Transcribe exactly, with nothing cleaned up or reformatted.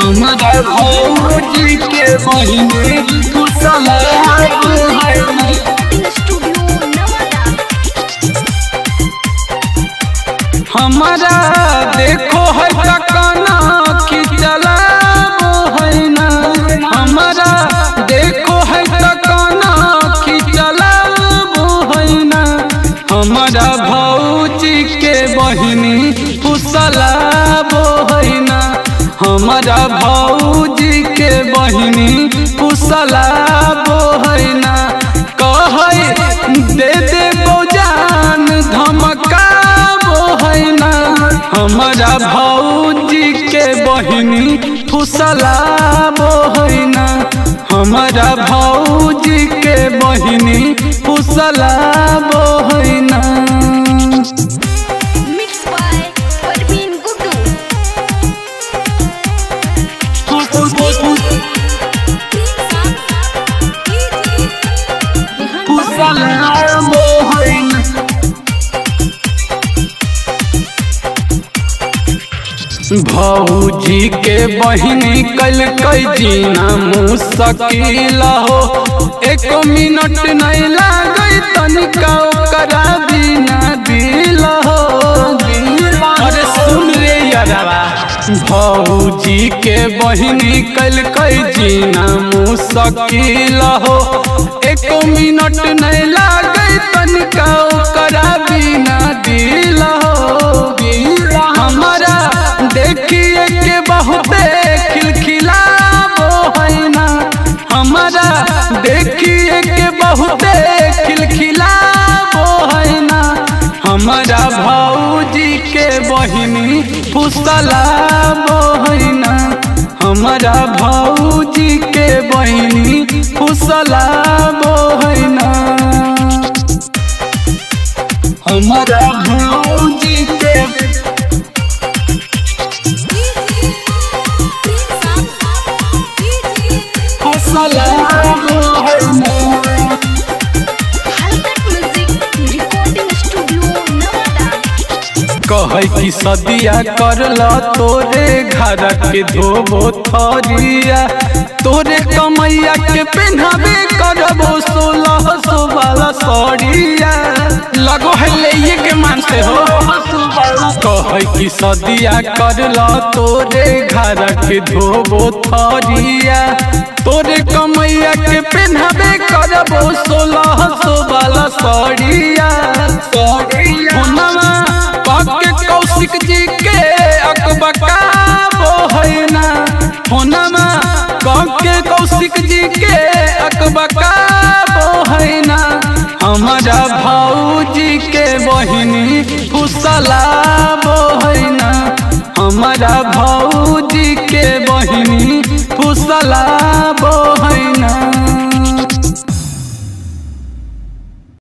हमारा भौजी के बहिनी कुशला हमारा देखो है कना खिचला है ना हमारा देखो है कना खिचला है ना हमारा भौजी के बहिनी कुशला है ना हमारा भौजी के बहिनी कुशला है ना कह दे दे जान धमका है ना हमारा भौजी के बहिनी कुशला है ना हमारा भौजी के बहिनी कुशला है ना भौजी के बहिनी कल कई जीना मुश्किल हो एक मिनट नहीं लागई तनिका ओकरा बिना दिल हो अरे सुन रे यारवा भौजी के बहिनी कल कई जीना मुश्किल हो एक मिनट नहीं लागई तनिका ओकरा बिना दिल हो हमारा देखिए के बहुते खिलखिला है ना हमारा देखिए के बहुते खिलखिला है ना हमारा भौजी के बहिनी कुशला है ना हमारा भौजी के बहिनी कुशला है ना हमारा भौजी के कहे कि सदिया करला तोरे घर के धोबो थरिया तोरे कमैया के पहनावे करबो सोलह सौ वाला साड़िया लगो है ले के मानते हो कहे कि सदिया करला तोरे घर के धोबो थरिया तोरे कमैया के पहनावे करबो सोलह सौ वाला साड़िया कौशिक जी के अकबका है ना होनमा के कौशिक जी के अकबका है ना हमारा भौजी के बहिनी कुशला है ना हमारा